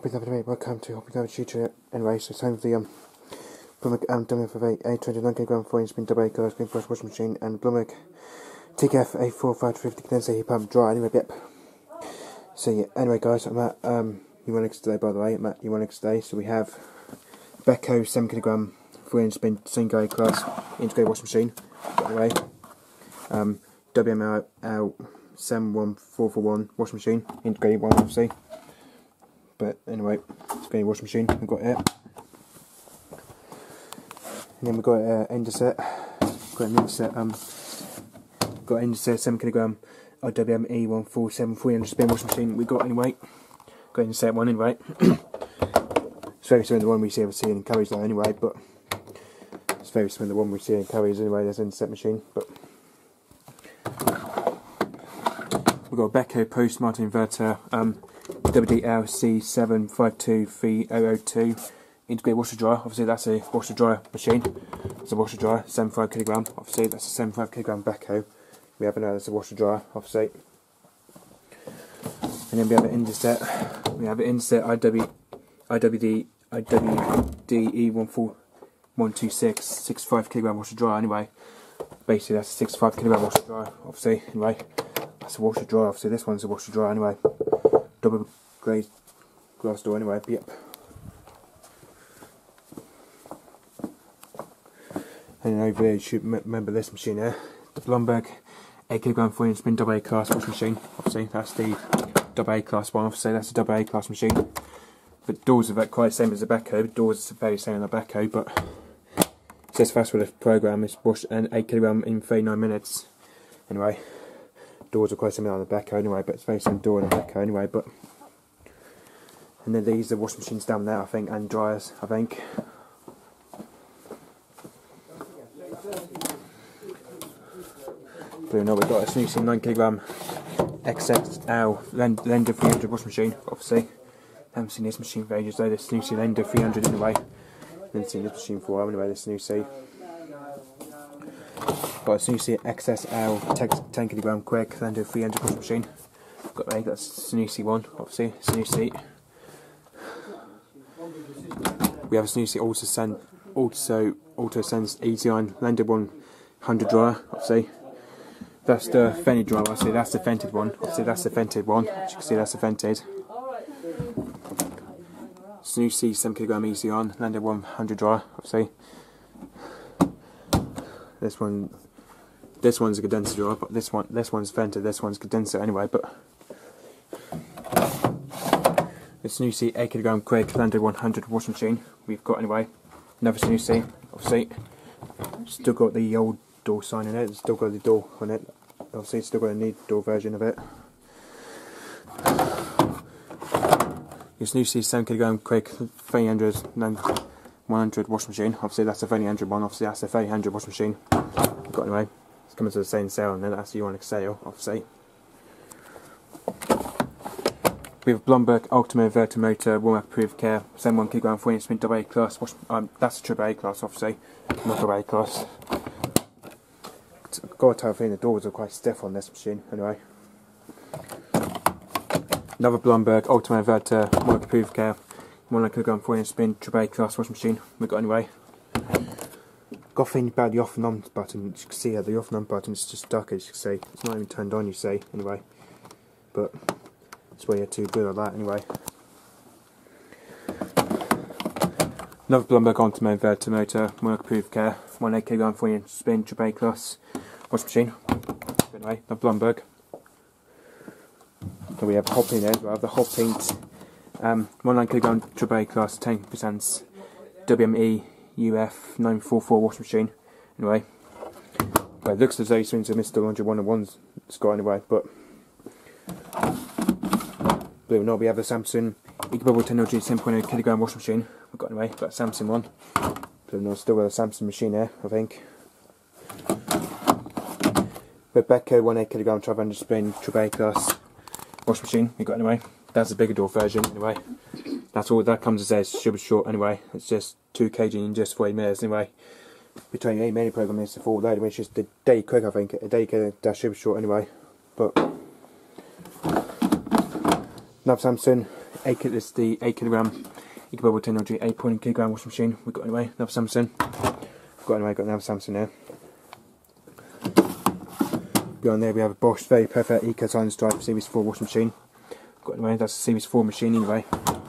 Hope you have welcome to Hope you have a tutor. Anyway, so it's time for the Blumberg WF A29 kg 4-inch spin double A color screen flush washing machine and Blumberg TKF A4550 condenser heat pump dry. Anyway, yep. So yeah, anyway guys, I'm at Unix today, by the way. I'm at Unix today. So we have Beko 7 kg 4-inch spin single A class integrated washing machine. Anyway, WML 71441 washing machine, integrated one obviously. But anyway, it's got a washing machine we've got here. And then we've got an Endoset. Got an Endoset 7 kg IWM E147 300 spin washing machine we got anyway. Got an Endoset one anyway. It's very similar to the one we see in Curry's though anyway, but it's very similar to the one we see in Curry's anyway, there's an Endoset machine. But we've got a Beko Post Martin inverter, WDLC75230002 integrated washer dryer. Obviously that's a washer dryer machine. It's a washer dryer, 75 kg. Obviously that's a 75 kg Beko. We have another, that's a washer dryer, obviously. And then we have an Endoset. We have an Endoset IWD E14126 65 kg washer dryer. Anyway, basically that's a 65 kg washer dryer. Obviously, anyway, that's a washer dryer. Obviously this one's a washer dryer. Anyway, double glazed glass door anyway, yep. And over here you should remember this machine here, the Blumberg 8 kg 4-inch spin double A class washing machine. Obviously that's the double A class one, obviously that's a double A class machine. But doors are quite the same as the Beko, the doors are very same as the Beko, but it says fast for the program is wash and 8 kg in 39 minutes. Anyway, doors are quite similar on the Beko anyway, but it's very same door on the Beko anyway. But and then these are washing machines down there, I think, and dryers, I think. But no, we've got a Snoozy 9 kg XXL Lender 300 washing machine. Obviously, I haven't seen this machine for ages though. The Snoozy Lender 300 anyway. I haven't seen this machine for a while anyway. The Snoozy. Got a Snoozy XSL 10 kg quick Lender 300 washing machine. Got a Snoozy one, obviously Snoozy. We have a Snoozy AutoSense EasyOn Lender 100 dryer, obviously. That's the vented dryer, obviously that's the vented one. Obviously that's the vented one. As you can see that's the vented. Snoozy 7 kg EasyOn Lender 100 dryer, obviously. This one's a condenser dryer, but this one's vented, this one's condenser anyway, but the Snoozy 8 kg quick Lender 100 washing machine we've got anyway. Another Snoozy, obviously. Still got the old door sign in it, it's still got the door on it. Obviously it's still got a need door version of it. Your Snoozy 7 kg quick 300 100 washing machine. Obviously that's a 300 one, obviously that's a 300 washing machine. Got anyway. It's coming to the same sale and then that's the Unix sale, obviously. We have Blumberg Ultimate Inverter Motor Warm Up Approved Care 71 kg 4-inch spin double A class. That's a triple A class, obviously, not double A class. Got to tell you, the doors are quite stiff on this machine. Anyway, another Blumberg Ultimate Inverter Warm Up Approved Care 1 kg 4-inch spin triple A class washing machine. We got anyway. Got a thing about the off and on button. As you can see here, the off and on button is just stuck. As you can see, it's not even turned on. You see, anyway, but. That's why you're too good at that anyway. Another Blumberg Ultimate Inverter Motor Work Approved Care 1 8 kg 4-inch spin triple A class washing machine. Anyway, the Blumberg. So we have Hot Paint there. We have the Hot Paint 1 9 kg triple A class 10% WME UF 944 washing machine. Anyway, well, it looks as though it's into Mr. Laundry 101's Scott anyway, but. Believe it or not, we have the Samsung Equibubble Technology 10.0 kg washing machine. We've got anyway, got a Samsung one. Believe it or not, still got a Samsung machine here, I think. The Beko 1 8 kg 500 spin triple A class washing machine. We got anyway. That's a bigger door version anyway. That's all that comes as a super short anyway. It's just 2 kg in just 40 minutes anyway. Between 8 many program is the full load, which is the day quick I think. A day quick, that's super short anyway. But another Samsung this is the 8 kilogram Eco Technology 8.0 kilogram washing machine. We've got anyway another Samsung. Got another Samsung there. Behind there we have a Bosch Very Perfect Eco Science Drive Series 4 washing machine. Got anyway, that's a Series 4 machine anyway.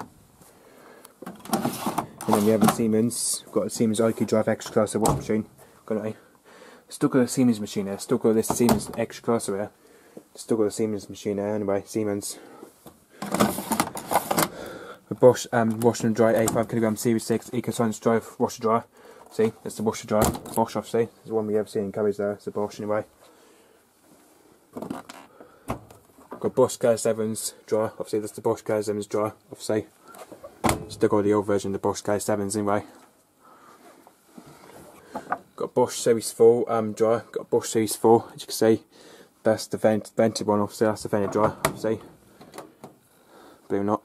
And then we have a Siemens. We've got a Siemens IQ Drive Extra Class washing machine. Got anyway. Still got a Siemens machine there. Still got this Siemens Extra Class there. Still got a Siemens machine there anyway. Siemens. A Bosch wash and dry 85 kilogram Series 6 Eco Science Drive washer dryer. See, that's the washer dryer. Bosch, obviously. It's the one we ever seen in Currys there. It's a Bosch anyway. Got Bosch KS7's dryer. Obviously, that's the Bosch KS7's dryer. Obviously, still got the old version of the Bosch KS7's anyway. Got Bosch Series 4 dryer. Got Bosch Series 4. As you can see, that's the vented one. Obviously, that's the vented dryer. Obviously, believe it or not.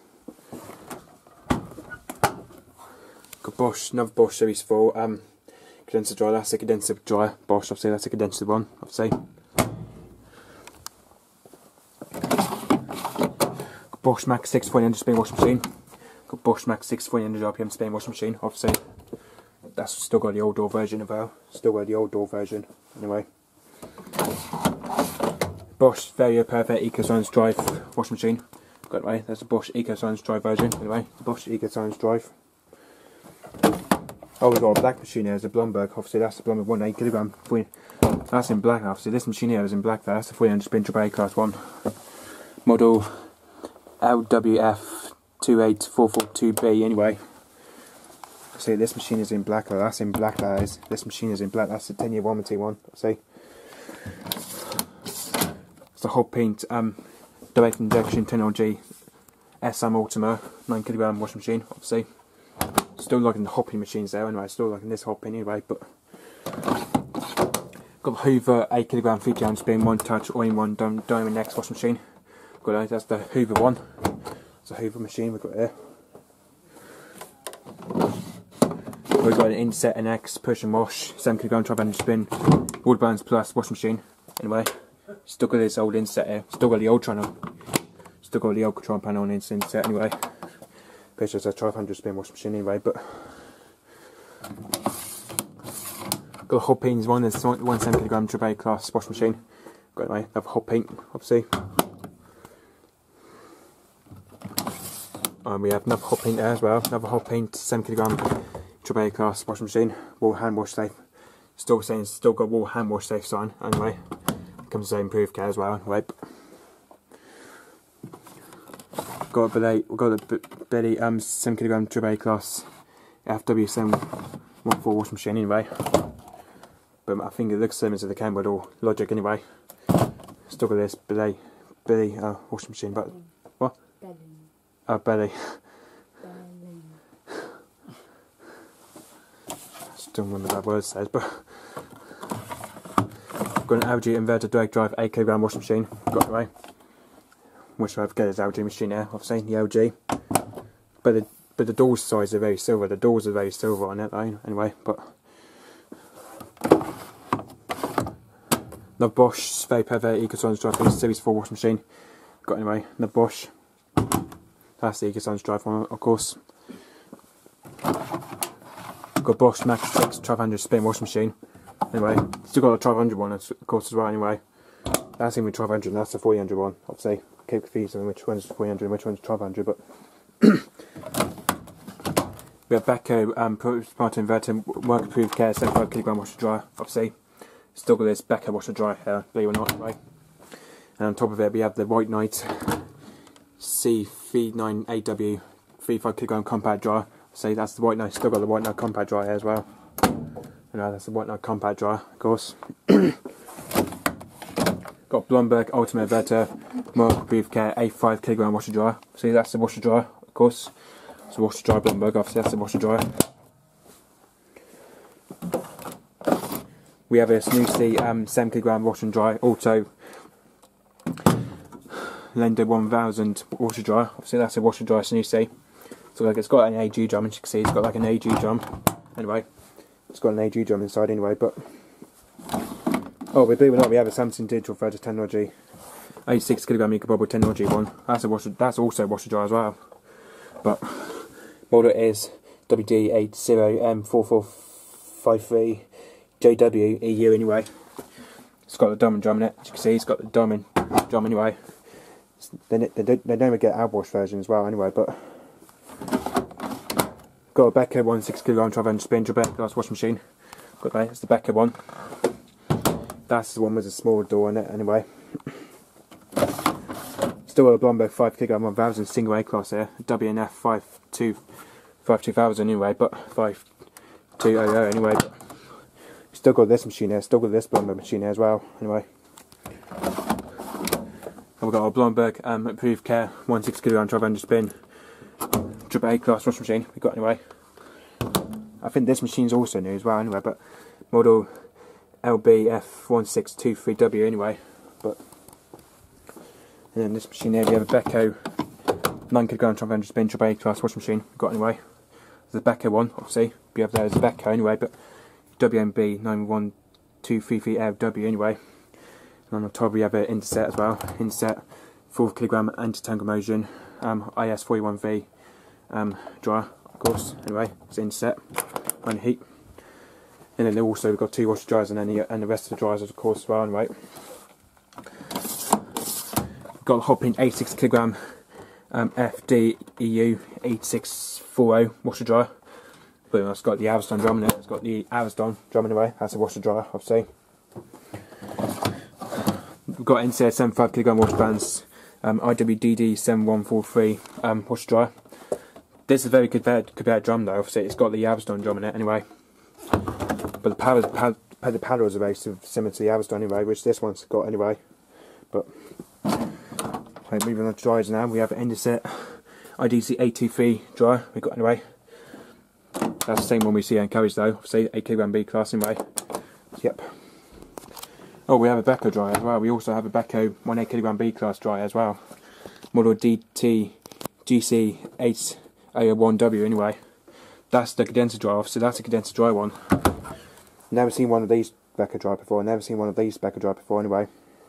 Got Bosch, another Bosch Series 4 condenser dryer. That's a condenser dryer. Bosch, obviously, that's a condenser one. Obviously. Got Bosch Max 6 1400 spin washing machine. Got Bosch Max 6 1400 RPM spin washing machine. Obviously, that's still got the old door version of our. Still got the old door version. Anyway. Bosch Very Perfect Eco Science Drive washing machine. Got it away. That's a Bosch Eco Science Drive version. Anyway, Bosch Eco Science Drive. Oh, we've got a black machine here. There's a Blomberg. Obviously, that's the Blomberg 1.8 kilogram. That's in black. Obviously, this machine here is in black. That's the 300 spin AAA Class 1 model LWF 28442B. Anyway, see, this machine is in black. That's in black. That is. This machine is in black. That's the 10-year warranty one. See, it's a hot paint direct injection technology SM Ultima 9 kilogram washing machine. Obviously. Still liking the hopping machines there anyway, still liking this hopping anyway, but got the Hoover 8 kilogram 3 gallon spin, one touch, all-in-one Diamond X washing machine. Got that's the Hoover one. It's a Hoover machine we've got here. We've got an Inset NX push and wash 7 kilogram 500 spin Wood Balance Plus washing machine. Anyway, still got this old Inset here. Still got the old channel. Still got the old control panel on Inset anyway. Pictures a 1200 spin washing machine anyway, but got a hot paint one. There's 1 7 kilogram AAA Class washing machine. Got anyway, another hot paint, obviously. We have another hot paint there as well. Another hot paint 7 kilogram AAA Class washing machine. Wall hand wash safe. Still saying still got wall hand wash safe sign. Anyway, comes with improved care as well. Anyway. Got a Belay, we've got a Belay 7 kilogram AAA Class FW714 washing machine anyway. But I think it looks similar to the Kenwood or Logic anyway. Still got this Belay washing machine, but what? Belay. Still remember that word says, but got an LG inverter direct drive 8 kilogram washing machine. Got it away. Wish I have got his LG machine there. I've seen the LG, but the doors size are very silver. The doors are very silver on it though. Anyway, but the Bosch Very Perfect Eco Science Drive Series 4 washing machine. Got anyway the Bosch. That's the Eco Science Drive one, of course. Got Bosch Max 6 1200 spin washing machine. Anyway, still got a 1200 one, of course, as well. Anyway, that's even 1200. That's the 400 one. Obviously. Keep confused on which one's 400 and which one's 1200, but we have Beko smart inverter work approved care 75 kilogram washer dryer. Obviously, still got this Beko washer dryer here, believe it or not, right? And on top of it, we have the White Knight C39AW 35 kilogram compact dryer. See, that's the White Knight. Still got the White Knight compact dryer here as well. You know, that's the White Knight compact dryer, of course. Got Blomberg Ultimate Inverter Mark Approved Care 85 kilogram washer dryer. See, that's the washer dryer, of course. It's a washer dryer Blomberg, obviously that's the washer dryer. We have a Snoozy 7 kilogram wash and dry Auto Lender 1000 washer dryer. Obviously that's a washer dryer Snoozy. So like it's got an AG drum, as you can see, it's got like an AG drum. Anyway, it's got an AG drum inside anyway, but Oh, believe it or not, we have a Samsung Digital Threader technology, 86 kilogram Ecobubble technology one. That's also a washer dryer as well. But model is WD80M4453JW EU anyway. It's got the diamond drum in it. As you can see, it's got the diamond drum anyway. They don't get outwash version as well anyway, but got a Beko one 6 kilogram 1200 spin Trebek glass washing machine. Got that. It's the Beko one. That's the one with a smaller door in it anyway. Still a Blomberg 5 kilogram 1000 single A class here. WNF 52000 anyway, but 5200 anyway. But still got this machine here. Still got this Blomberg machine here as well anyway. And we've got our Blomberg Approved Care 16 kilogram 1200 spin Triple A class washing machine we got anyway. I think this machine's also new as well anyway, but model LBF1623W anyway. But and then this machine here we have a Beko 9 kilogram 1200 spin Triple A class washing machine we got anyway. There's a Beko one obviously, we have there as a Beko anyway, but WMB 91233LW anyway. And on the top we have an Interset as well. Interset 4 kilogram anti-tangle motion IS41V dryer, of course. Anyway, it's Interset, running heat. And then also we've got 2 washer dryers and the rest of the dryers of course as well. Anyway, we've got a Hotpint 86 kilogram FD EU 8640 washer dryer. But it's got the Ariston drum in it. It's got the Ariston drum anyway. That's a washer dryer, obviously. We've got NCA 75 kilogram wash bands, IWDD 7143 washer dryer. This is a very good drum though. Obviously, it's got the Ariston drum in it anyway. But the paddles are very similar to the Ariston anyway, which this one's got anyway. But moving on to dryers now, we have an Interset IDC 823 dryer we got anyway. That's the same one we see in Curry's though, obviously 8 kilogram B class anyway. Yep. Oh, we have a Beko dryer as well. We also have a Beko 8 kilogram B class dryer as well. Model DT GC 801W anyway. That's the condenser dryer, so that's a condenser dryer one. Never seen one of these Beko dryer before. Never seen one of these Beko dryer before anyway.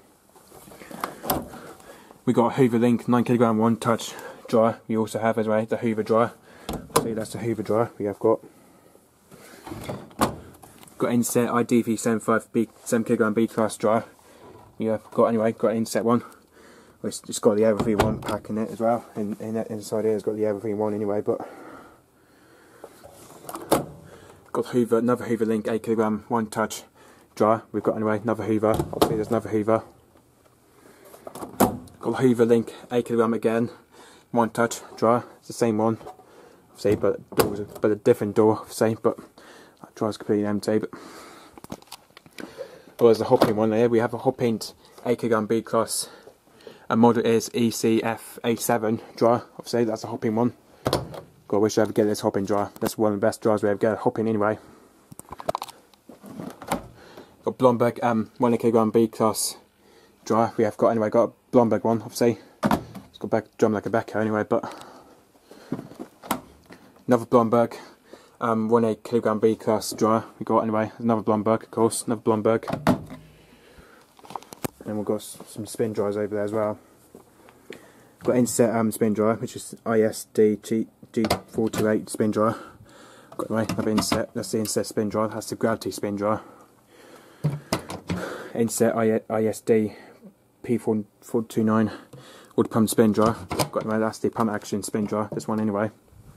We got a Hoover Link 9 kilogram one touch dryer. We also have as well the Hoover dryer. See, that's the Hoover dryer we have got. Got Interset IDV75 7 kilogram B class dryer. We have got anyway. Got an Interset one. It's got the Evergreen one pack in it as well. Inside here it's got the Evergreen one anyway. But got Hoover, another Hoover Link 8 kilogram one touch dryer. We've got anyway another Hoover. Obviously there's another Hoover. Got Hoover Link 8 kilogram again one touch dryer. It's the same one. See, but a different door, say, but that dryer's completely empty. But there's a Hotpint one there. We have a Hotpint 8 kilogram B class, and model is ECF87 dryer. Obviously, that's a Hotpint one. God, I wish I ever get this Hotpint dryer. That's one of the best dryers we ever get. A Hotpint anyway. Got Blomberg 1 kilogram B class dryer. We have got anyway. Got a Blomberg one, obviously. It's got back drum like a Beko anyway, but. Another Blomberg 1 kilogram B class dryer we got anyway. Another Blomberg, of course, another Blomberg. And we've got some spin dryers over there as well. Got Interset spin dryer, which is ISD G428 spin dryer. Got anyway, another Interset. That's the Interset spin dryer. That's the Gravity spin dryer. Interset ISD P429 water pump spin dryer. Got anyway, that's the pump action spin dryer. This one anyway.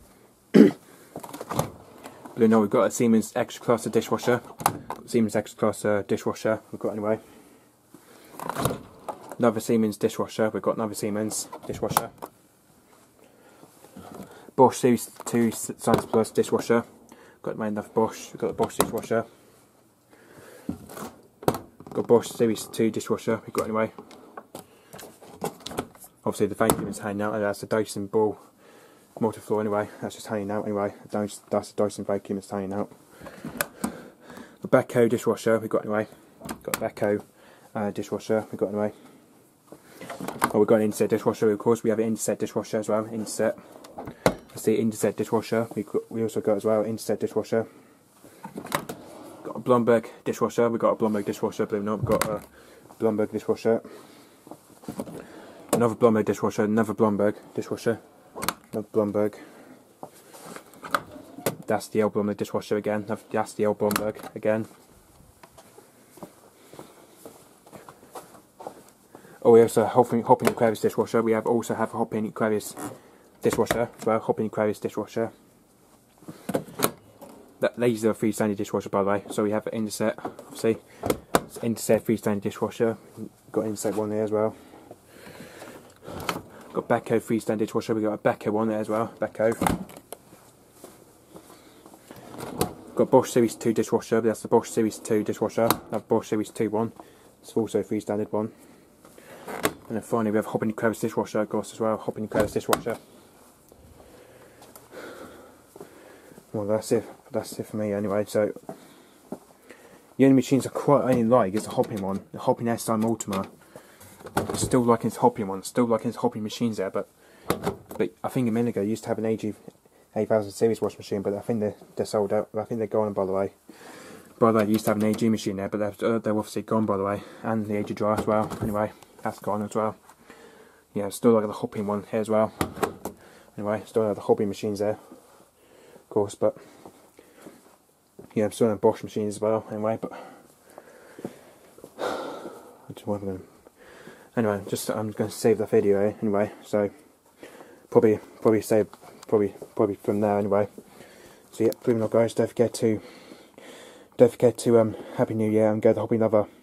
Blue note, we've got a Siemens extra class dishwasher. Siemens extra class dishwasher we've got anyway. Another Siemens dishwasher, we've got another Siemens dishwasher. Bosch Series 2 Science Plus dishwasher. Got another Bosch, we've got the Bosch dishwasher. Got Bosch Series 2 dishwasher we've got anyway. Obviously the vacuum is hanging out, and that's the Dyson Ball multi-floor anyway, that's just hanging out anyway. That's the Dyson vacuum that's hanging out. The Beko dishwasher we've got anyway. Got Beko dishwasher we've got anyway. Oh, we've got an Interset dishwasher, of course. We have an Interset dishwasher as well. Interset. That's the Interset dishwasher. We also got as well Interset dishwasher. Got a Blomberg dishwasher. We've got a Blomberg dishwasher, believe it or not. We've got a Blomberg dishwasher. Another Blomberg dishwasher, another Blomberg dishwasher. Another Blomberg. That's the old Blomberg dishwasher again. That's the old Blomberg again. Oh, we also have a Hopping Aquarius dishwasher. We also have a Hopping Aquarius dishwasher as well. Hopping Aquarius dishwasher. These are freestanding dishwasher, by the way. So we have an Indesit, obviously. It's an Indesit freestanding dishwasher. Got an Indesit one there as well. Got Beko freestanding dishwasher. We got a Beko one there as well. Beko. Got Bosch Series 2 dishwasher. That's the Bosch Series 2 dishwasher. That's Bosch Series 2 one. It's also a freestanding one. And then finally we have Hopping Aquarius dishwasher, of course, as well. Hopping Aquarius dishwasher. Well, that's it for me anyway. So the only machines I quite only like is the Hopping one, the Hopping S-Time Ultima. Still liking his Hopping one, still liking his Hopping machines there, but I think a minute ago I used to have an AG 8000 series wash machine, but I think they're sold out. I think they're gone, by the way. By the way, I used to have an AG machine there, but they're obviously gone, by the way, and the AG dryer as well. Anyway, that's gone as well. Yeah, still like the Hopping one here as well. Anyway, still have the Hopping machines there, of course, but yeah, I'm still on Bosch machines as well. Anyway, but anyway, I'm going to save the video anyway. So probably save from there anyway. So yeah, believe it or not, guys, don't forget to Happy New Year and go to the Hobby Lover